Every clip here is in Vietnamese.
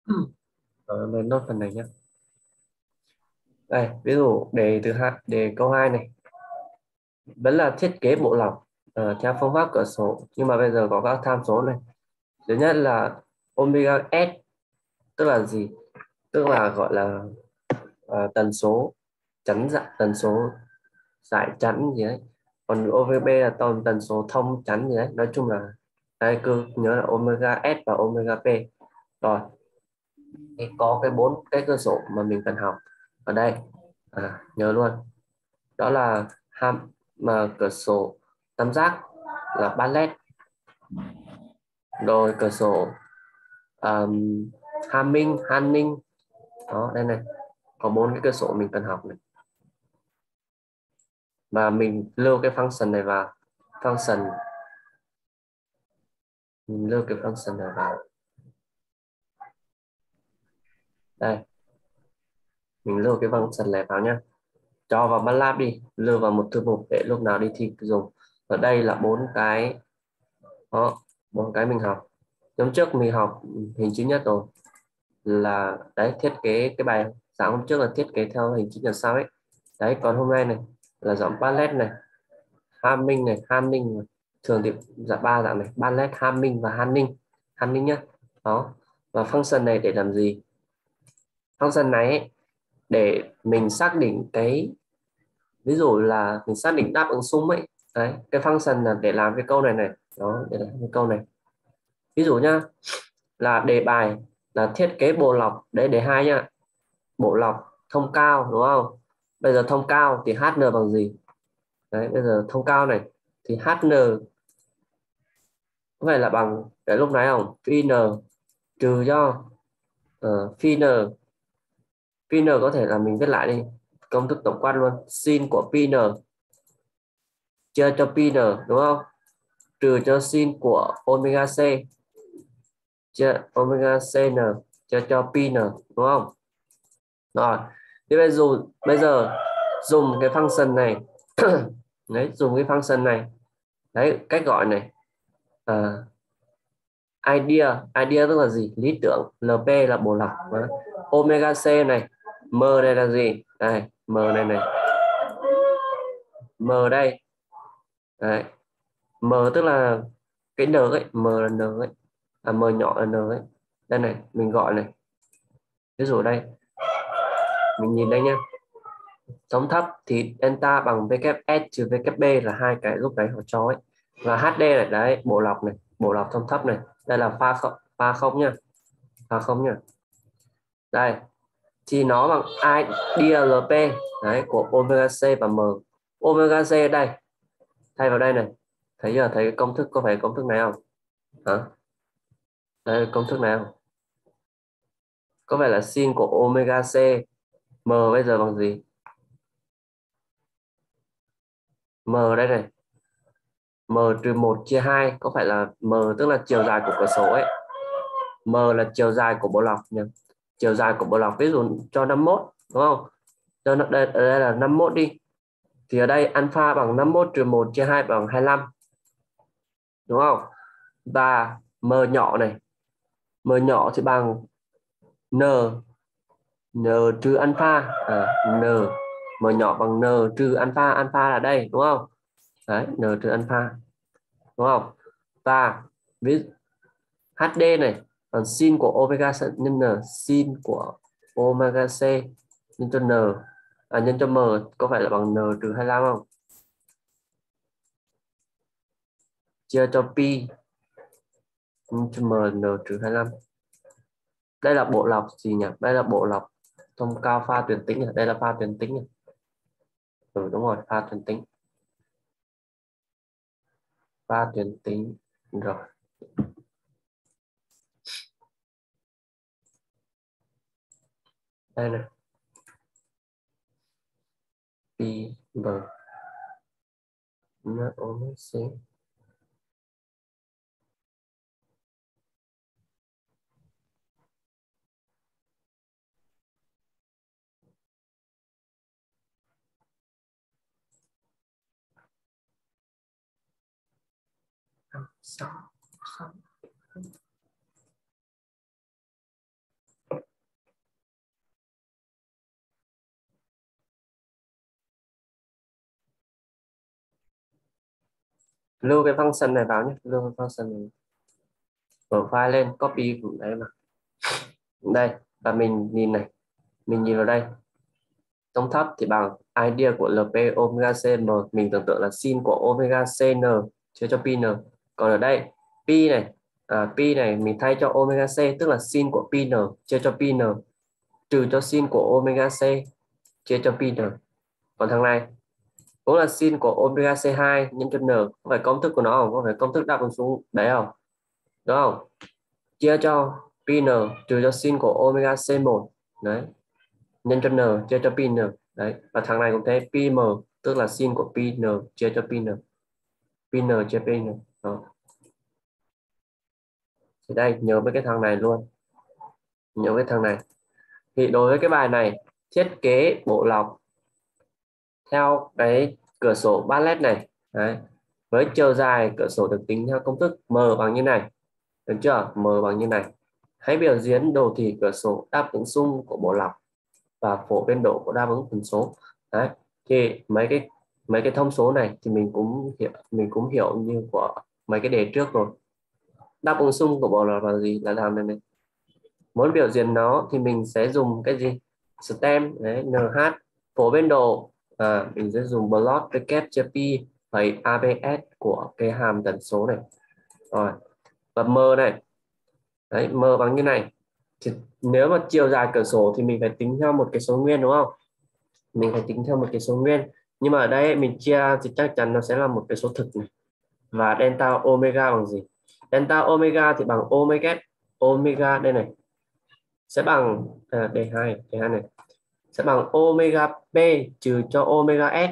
Lên nốt phần này nhé. Đây, ví dụ đề thứ hai, đề câu 2 này vẫn là thiết kế bộ lọc theo phương pháp cửa sổ, nhưng mà bây giờ có các tham số này. Thứ nhất là omega S, tức là gì? Tức là gọi là tần số chắn dạng, tần số giải chắn gì đấy. Còn OVB là tần số thông chắn gì đấy. Nói chung là đây, cứ nhớ là omega S và omega P. Rồi, thì có cái bốn cái cơ số mà mình cần học ở đây, nhớ luôn. Đó là mà cửa sổ tam giác là Bartlett, rồi cửa sổ um, Hanning. Đó, đây này, có bốn cái cơ số mình cần học này, và mình lưu cái function này vào. Function Mình lưu cái function này vào đây, mình lưu cái function này vào nhá, cho vào MATLAB đi, lưu vào một thư mục để lúc nào đi thi dùng. Ở đây là bốn cái, đó, bốn cái mình học. Hôm trước mình học hình chữ nhất rồi, là đấy, thiết kế cái bài sáng hôm trước là thiết kế theo hình chữ nhật sau ấy. Đấy, còn hôm nay này là dạng palette này, Hamming này, Hanning này. Thường thì dạng ba dạng này: palette, Hamming và Hanning nhá. Đó, và function này để làm gì? Function này ấy, để mình xác định cái, ví dụ là mình xác định đáp ứng sum ấy. Đấy, cái function là để làm cái câu này này. Đó, để làm cái câu này. Ví dụ nhá, là đề bài là thiết kế bộ lọc, đấy đề 2 nhá, bộ lọc thông cao đúng không? Bây giờ thông cao thì HN bằng gì? Đấy, bây giờ thông cao này thì HN có phải là bằng cái lúc nãy không? Phi N trừ cho phi N. Phi N có thể là mình viết lại đi, công thức tổng quát luôn: sin của pi n chia cho pi n đúng không? Trừ cho sin của omega c chia omega cn chia cho pi n đúng không? Rồi, thì bây giờ dùng cái function này đấy, dùng cái function này, đấy, cách gọi này, à, idea tức là gì? Lý tưởng. LP là bộ lọc. Omega c này, m đây là gì? Đây, m này này, m đây, đấy, m tức là cái n ấy, m là n ấy, m nhỏ là n ấy. Đây này, mình gọi này, ví dụ đây, mình nhìn đây nhá, sóng thấp thì delta bằng WS trừ WB là hai cái lúc đấy họ cho ấy, và HD này, đấy, bộ lọc này, bộ lọc sóng thấp này, đây là pha không nhá, pha không nhá. Đây thì nó bằng IDLP, đấy, của omega c và m. Omega c đây, thay vào đây này, thấy chưa? Thấy công thức, có phải công thức này không? Hả? Đây, công thức này không? Có phải là sin của omega c, m bây giờ bằng gì? M đây này, m trừ 1 chia 2, có phải là m tức là chiều dài của cửa sổ ấy, m là chiều dài của bộ lọc nhỉ? Chiều dài của bộ lọc, ví dụ cho 51 đúng không? Cho đây, ở đây là 51 đi, thì ở đây alpha bằng 51 trừ 1 chia 2 bằng 25 đúng không? Và m nhỏ này, m nhỏ thì bằng n, n trừ alpha, n, m nhỏ bằng n trừ alpha, alpha là đây đúng không? Đấy, n trừ alpha đúng không? Và ví HD này bằng sin của omega nhân n, sin của omega c nhân cho n, nhân cho m, có phải là bằng n trừ 25 không? Chia cho pi nhân cho m, n trừ 25. Đây là bộ lọc gì nhỉ? Đây là bộ lọc thông cao pha tuyến tĩnh. Đây là pha tuyến tĩnh. Đúng rồi, pha tuyến tĩnh. Pha tuyến tĩnh rồi. Đây này, pi b nó omega c. Sáu, sáu. Lưu cái function này vào nhé, lưu cái function này, mở file lên, copy cũng đấy mà. Đây, và mình nhìn này, mình nhìn vào đây, tông thấp thì bằng idea của LP omega cm, mình tưởng tượng là sin của omega cn chia cho pn. Còn ở đây pi này, pi này mình thay cho omega c, tức là sin của pn chia cho pn trừ cho sin của omega c chia cho pn. Còn thằng này cũng là sin của omega c2 nhân cho n, có phải công thức của nó không, có phải công thức đáp ứng xuống đấy không, đúng không, chia cho pn trừ cho sin của omega c1 đấy nhân cho n chia cho pn đấy. Và thằng này cũng thế, pm tức là sin của pn chia cho pn, pn chia pn đó. Thì đây, nhớ với cái thằng này luôn, nhớ với thằng này. Thì đối với cái bài này, thiết kế bộ lọc theo cái cửa sổ Bartlett này đấy, với chiều dài cửa sổ được tính theo công thức m bằng như này, được chưa, m bằng như này. Hãy biểu diễn đồ thị cửa sổ đáp ứng xung của bộ lọc và phổ biên độ của đáp ứng tần số đấy. Thì mấy cái thông số này thì mình cũng hiểu như của mấy cái đề trước rồi. Đáp ứng xung của bộ lọc là gì, là làm này, muốn biểu diễn nó thì mình sẽ dùng cái gì, stem đấy, nh, phổ biên độ mình sẽ dùng plot w chia pi phẩy abs của cái hàm tần số này rồi. Và m này đấy, m bằng như này. Thì nếu mà chiều dài cửa sổ thì mình phải tính theo một cái số nguyên, đúng không, mình phải tính theo một cái số nguyên, nhưng mà ở đây mình chia thì chắc chắn nó sẽ là một cái số thực này. Và delta omega bằng gì, delta omega thì bằng omega, omega đây này sẽ bằng D2 này sẽ bằng omega p trừ cho omega s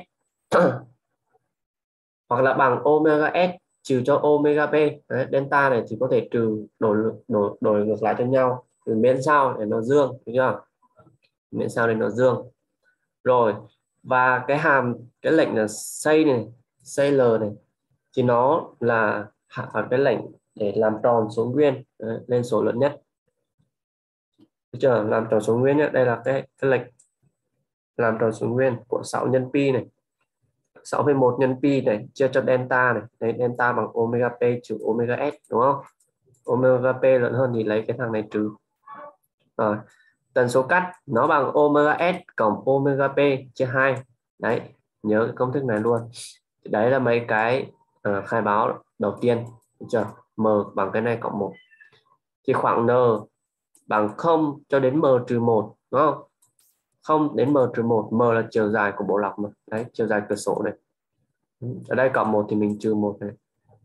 hoặc là bằng omega s trừ cho omega p đấy, delta này thì có thể trừ đổi ngược lại cho nhau, từ bên sau để nó dương, được chưa, bên sau để nó dương rồi. Và cái hàm, cái lệnh là xây này, xây l này thì nó là cái lệnh để làm tròn số nguyên đấy, lên số lớn nhất, được chưa, làm tròn số nguyên nhé. Đây là cái lệnh làm tròn số nguyên của 6 nhân pi này, 6,1 nhân pi này chia cho delta này đấy, delta bằng omega p trừ omega s, đúng không, omega p lớn hơn thì lấy cái thằng này trừ rồi. Tần số cắt nó bằng omega s cộng omega p chia 2 đấy, nhớ cái công thức này luôn. Đấy là mấy cái khai báo đầu tiên, được chưa, m bằng cái này cộng 1 thì khoảng n bằng 0 cho đến m trừ 1, đúng không, 0 đến m trừ 1, m là chiều dài của bộ lọc mà đấy, chiều dài cửa sổ này, ở đây cộng 1 thì mình trừ 1 này.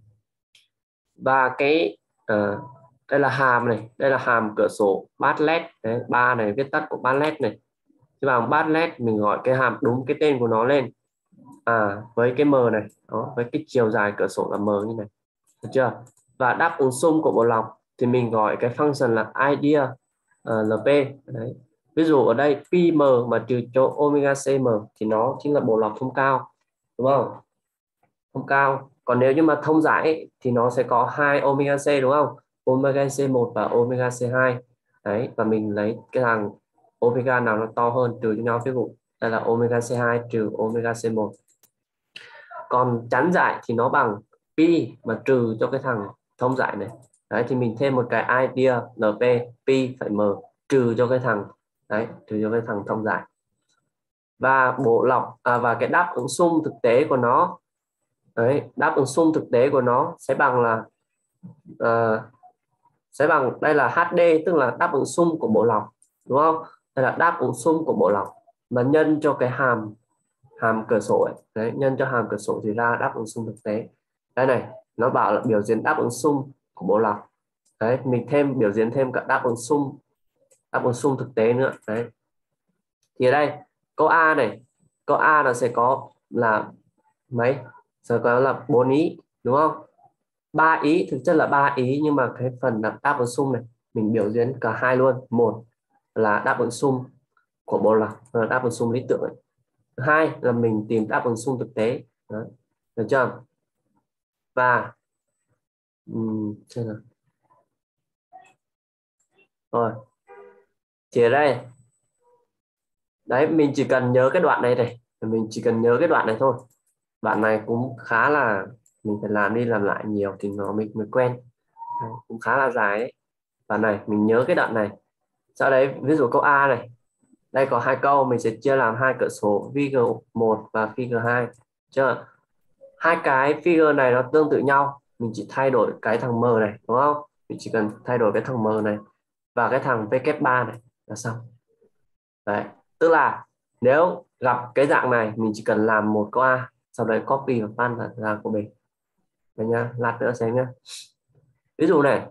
Và cái đây là hàm này, đây là hàm cửa sổ Bartlett đấy, 3 này viết tắt của Bartlett này, thì bằng Bartlett mình gọi cái hàm đúng cái tên của nó lên với cái m này đó, với cái chiều dài cửa sổ là m như này, được chưa. Và đáp ứng xung của bộ lọc thì mình gọi cái function là idea lp đấy. Ví dụ ở đây pm mà trừ cho omega cm thì nó chính là bộ lọc thông cao, đúng không, thông cao. Còn nếu như mà thông giải thì nó sẽ có 2 omega c, đúng không, omega c1 và omega c2 đấy. Và mình lấy cái thằng omega nào nó to hơn trừ cho nhau, ví dụ đây là omega c2 trừ omega c1. Còn chắn giải thì nó bằng pi mà trừ cho cái thằng thông giải này đấy, thì mình thêm một cái idea lp pi phải m trừ cho cái thằng đấy, trừ cho cái thằng thông giải. Và bộ lọc và cái đáp ứng xung thực tế của nó đấy, đáp ứng xung thực tế của nó sẽ bằng là sẽ bằng đây là HD, tức là đáp ứng xung của bộ lọc, đúng không, đây là đáp ứng xung của bộ lọc mà nhân cho cái hàm cửa sổ ấy. Đấy, nhân cho hàm cửa sổ thì ra đáp ứng xung thực tế. Đây này, nó bảo là biểu diễn đáp ứng xung của bộ lọc đấy, mình thêm biểu diễn thêm cả đáp ứng xung thực tế nữa đấy. Thì ở đây câu A này, câu A là sẽ có là mấy, sẽ có là 4 ý, đúng không, 3 ý, thực chất là 3 ý, nhưng mà cái phần đáp ứng xung này mình biểu diễn cả hai luôn. Một là đáp ứng xung của bộ lọc, đáp ứng xung lý tưởng ấy. Hai là mình tìm đáp ứng xung thực tế. Đấy. Được chưa? Và xem nào. Rồi thì ở đây đấy, mình chỉ cần nhớ cái đoạn này này, mình chỉ cần nhớ cái đoạn này thôi. Đoạn này cũng khá là mình phải làm đi làm lại nhiều thì nó mới quen. Đấy, cũng khá là dài đấy. Và này mình nhớ cái đoạn này. Sau đấy ví dụ câu A này, đây có hai câu, mình sẽ chia làm hai cỡ số figure 1 và figure 2. Chưa? Hai cái figure này nó tương tự nhau, mình chỉ thay đổi cái thằng M này đúng không? Mình chỉ cần thay đổi cái thằng M này và cái thằng W3 này là xong. Đấy, tức là nếu gặp cái dạng này mình chỉ cần làm một câu A, sau đấy copy và paste ra câu B. Đấy nhá, lát nữa xem nhá. Ví dụ này,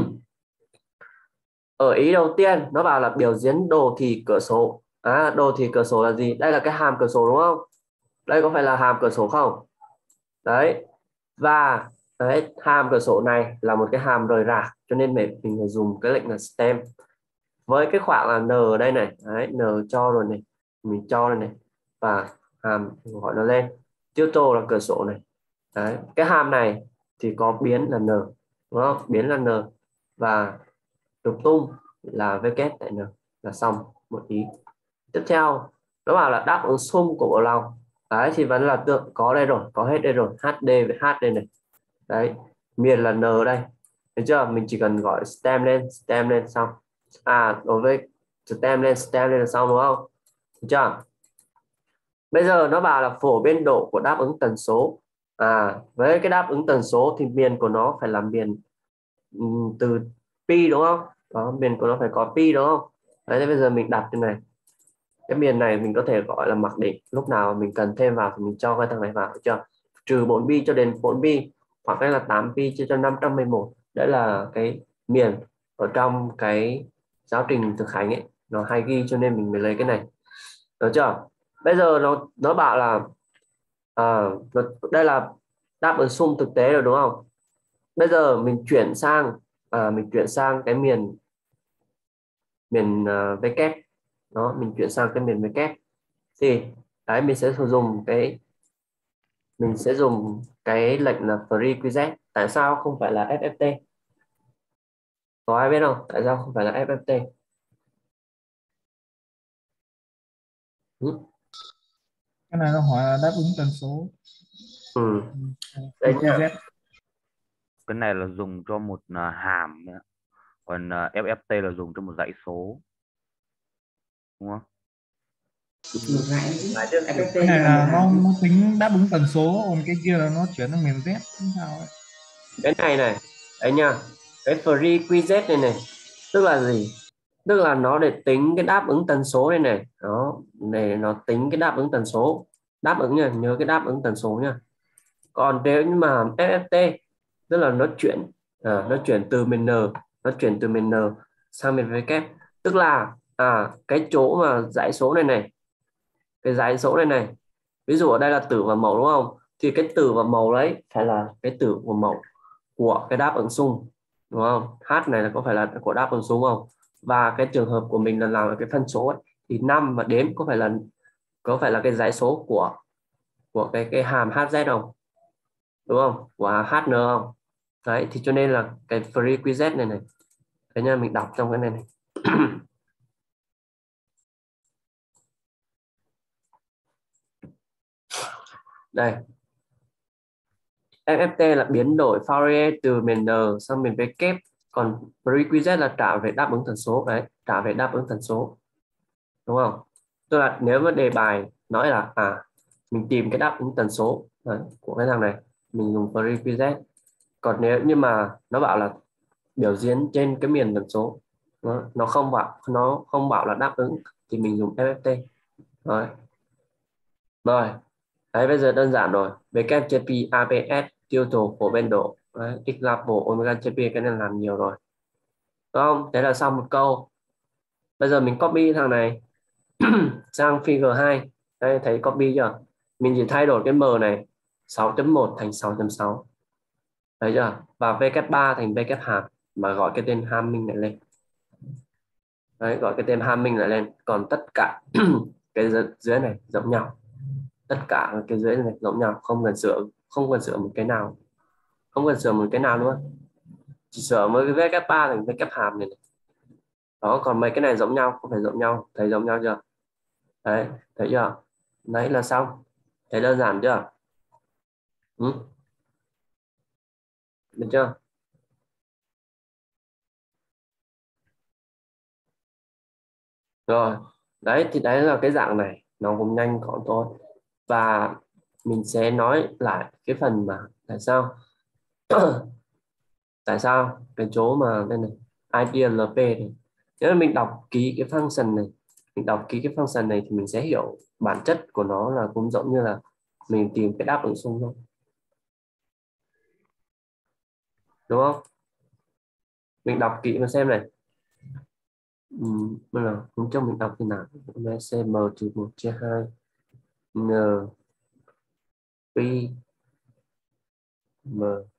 ở ý đầu tiên nó bảo là biểu diễn đồ thị cửa sổ. Đồ thị cửa sổ là gì? Đây là cái hàm cửa sổ đúng không? Đây có phải là hàm cửa sổ không? Đấy, và đấy, hàm cửa sổ này là một cái hàm rời rạc, cho nên mình phải dùng cái lệnh là stem với cái khoảng là n ở đây này. Đấy, n cho rồi này, mình cho đây này, và hàm gọi nó lên. Title là cửa sổ này. Đấy, cái hàm này thì có biến là n đúng không? Biến là n và trục tung là v kép tại n là xong một ý. Tiếp theo nó bảo là đáp ứng xung của bộ lòng. Đấy thì vẫn là tượng có đây rồi, có hết đây rồi, HD với H đây này. Đấy, miền là N đây. Được chưa? Mình chỉ cần gọi stem lên xong. Đối với stem lên là xong đúng không? Được chưa? Bây giờ nó bảo là phổ biên độ của đáp ứng tần số. Với cái đáp ứng tần số thì miền của nó phải là miền từ pi đúng không? Đó, miền của nó phải có pi đúng không? Đấy, thế bây giờ mình đặt như này. Cái miền này mình có thể gọi là mặc định, lúc nào mình cần thêm vào thì mình cho cái thằng này vào, được chưa? Trừ 4 pi cho đến 4 pi, hoặc là 8 pi chia cho 511. Đấy là cái miền ở trong cái giáo trình thực hành ấy, nó hay ghi cho nên mình mới lấy cái này, được chưa? Bây giờ nó bảo là đây là đáp ứng xung thực tế rồi đúng không? Bây giờ mình chuyển sang cái miền v kép. Đó, mình chuyển sang cái miền v kép thì đấy mình sẽ dùng cái lệnh là prerequisite. Tại sao không phải là FFT? Có ai biết không? Tại sao không phải là FFT? Cái này nó hỏi là đáp ứng tần số. Ừ. Đấy nhá. EQZ. Cái này là dùng cho một hàm nữa. Còn FFT là dùng cho một dãy số, đúng không? Ngược lại FFT Cái này là một là hàm. nó tính đáp ứng tần số, còn cái kia là nó chuyển sang miền Z sao ấy. Cái này đấy nha, cái prerequisite này tức là gì? Tức là nó để tính cái đáp ứng tần số đây này. Đó, để nó tính cái đáp ứng tần số. Đáp ứng nha, nhớ cái đáp ứng tần số nha. Còn nếu như mà FFT tức là nó chuyển từ miền N sang miền V kép. Tức là cái chỗ mà dãy số này, cái dãy số này, ví dụ ở đây là tử và mẫu đúng không? Thì cái tử và mẫu đấy phải là cái tử của mẫu của cái đáp ứng xung, đúng không? H này là có phải là của đáp ứng xung không? Và cái trường hợp của mình là làm ở cái phân số ấy, thì 5 và đếm có phải là cái dãy số của cái hàm HZ không? Đúng không? Của HN không? Đấy thì cho nên là cái prerequisite này thế nha, mình đọc trong cái này đây, FFT là biến đổi Fourier từ miền N sang miền V kép, còn prerequisite là trả về đáp ứng tần số. Đấy, trả về đáp ứng tần số, đúng không? Tức là nếu mà đề bài nói là mình tìm cái đáp ứng tần số đấy, của cái thằng này, mình dùng prerequisite. Còn nếu như mà nó bảo là biểu diễn trên cái miền tần số, nó không bảo là đáp ứng thì mình dùng FFT. Rồi đấy, bây giờ đơn giản rồi. WJP APS total của bên độ example omega JP, cái này làm nhiều rồi đúng không? Thế là xong một câu. Bây giờ mình copy thằng này sang figure 2. Đây, thấy copy chưa? Mình chỉ thay đổi cái M này 6.1 thành 6.6, thấy chưa? Và W3 thành W hàm, mà gọi cái tên Hamming này lên. Đấy, gọi cái tên Hamming lại lên. Còn tất cả cái dưới này giống nhau, tất cả cái dưới này giống nhau, không cần sửa một cái nào, luôn, chỉ sửa mới cái W3 thành W hàm này. Đó, còn mấy cái này giống nhau, không phải giống nhau, thấy giống nhau chưa? Đấy, thấy chưa? Đấy là xong. Thấy đơn giản chưa? được chưa? Rồi, đấy thì đấy là cái dạng này, nó cũng nhanh gọn thôi. Và mình sẽ nói lại cái phần mà tại sao tại sao cái chỗ mà đây này idea LP này, nếu mà mình đọc kỹ cái function này, mình đọc kỹ cái function này thì mình sẽ hiểu bản chất của nó là cũng giống như là mình tìm cái đáp ứng xung thôi, đúng không? Mình đọc kỹ mà xem này. Bây giờ không cho mình đọc thế nào. M trừ 1 chia 2 n pi m.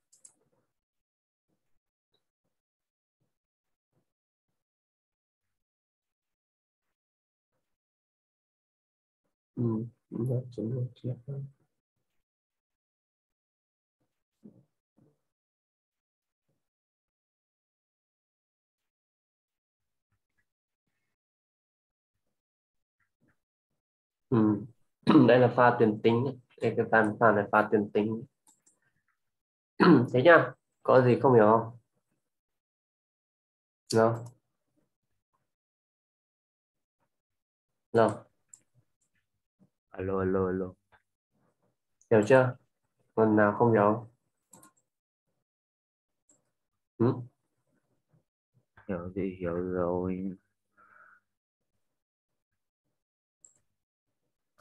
M trừ 1 chia 2. Đây là pha tuyển tính. Đây, cái pha này pha tuyển tính. Thế nhá, có gì không hiểu không? Rồi, rồi, Alo, alo, alo. hiểu chưa? Còn nào không hiểu không? Ừ? Hiểu gì hiểu rồi.